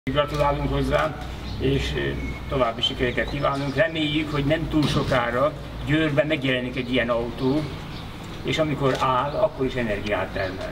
Gratulálunk hozzá, és további sikereket kívánunk. Reméljük, hogy nem túl sokára Győrben megjelenik egy ilyen autó, és amikor áll, akkor is energiát termel.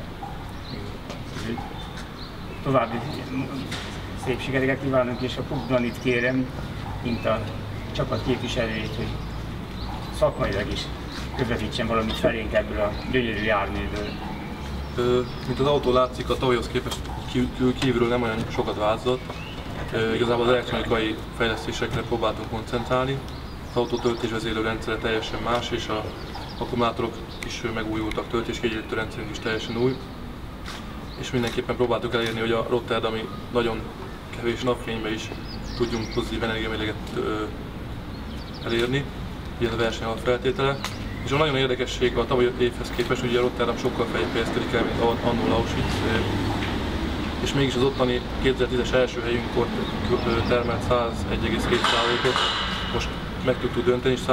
További szép sikereket kívánunk, és a Pukdanit kérem, mint a csapat képviselőjét, hogy szakmailag is közvetítsen valamit felénk ebből a gyönyörű járműből. Mint az autó látszik, a tavalyhoz képest kívülről nem olyan sokat változott. Igazából az elektronikai fejlesztésekre próbáltunk koncentrálni. Az autó töltésvezérlő rendszere teljesen más, és az akkumulátorok is megújultak, töltéskiegyenlítő rendszerünk is teljesen új. És mindenképpen próbáltuk elérni, hogy a rotterdami nagyon kevés napfényben is tudjunk pozitív energiamérleget elérni, ilyen a verseny alapfeltétele. És a nagyon érdekesség a tavalyi évhez képest, hogy a Rotterdam sokkal feljebb helyezkedik el, mint annól Auschwitz, és mégis az ottani 2010-es első helyünkkor termelt 101,2%-ot, most meg tudtuk dönteni, és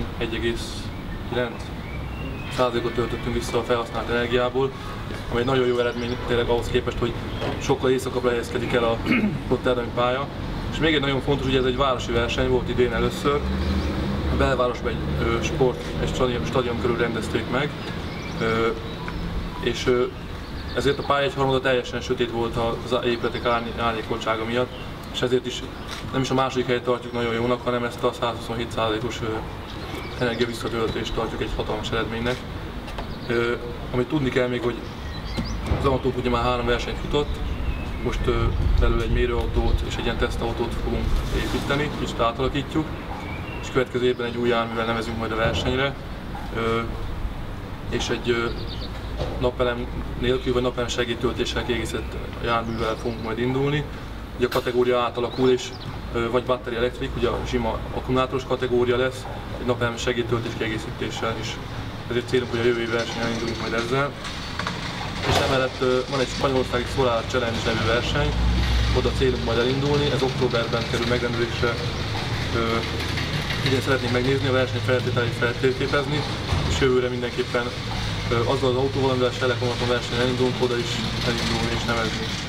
121,9%-ot töltöttünk vissza a felhasznált energiából, ami egy nagyon jó eredmény tényleg ahhoz képest, hogy sokkal északabbra helyezkedik el a rotterdami pálya. És még egy nagyon fontos, hogy ez egy városi verseny volt idén először. A belvárosban egy stadion körül rendezték meg, és ezért a pálya egyharmada teljesen sötét volt az épületek árnyékoltsága miatt, és ezért is nem is a második helyet tartjuk nagyon jónak, hanem ezt a 127%-os energia visszatöltést tartjuk egy hatalmas eredménynek. Amit tudni kell még, hogy az autók ugye már 3 versenyt futott, most belőle egy mérőautót és egy ilyen tesztautót fogunk építeni, kicsit átalakítjuk, és következő évben egy új járművel nevezünk majd a versenyre, és egy napelem nélkül vagy napelem segédtöltéssel kiegészített járművel fogunk majd indulni. Ugye a kategória átalakul, és vagy batteri elektrik, ugye a zsima akkumulátoros kategória lesz, egy napelem segédtöltés kiegészítéssel is. Ezért célunk, hogy a jövő évi versenyen induljunk majd ezzel. És emellett van egy spanyolországi Solar Challenge nevű verseny, oda célunk majd elindulni, ez októberben kerül megrendezésre. Idén szeretnénk megnézni a verseny feltételeit feltérképezni, és jövőre mindenképpen azzal az autóval, amivel Selek Maraton versenyen elindulunk, oda is elindulni és nevezni.